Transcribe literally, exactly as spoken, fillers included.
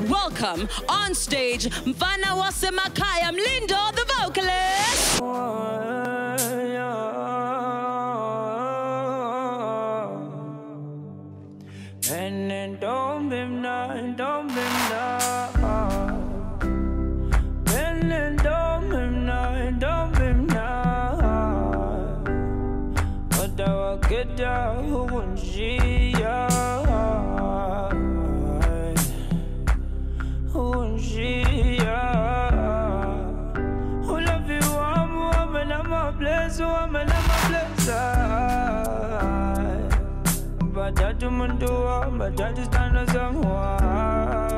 welcome on stage Mfana Wasemakaya Mlindo the Vocalist. And then don't be mad, don't be mad. And then don't be mad, don't be mad. But I will get down when she when she who love you, I'm woman, I'm a blessed woman, I'm a blessed. But I do my do, but I just stand as I'm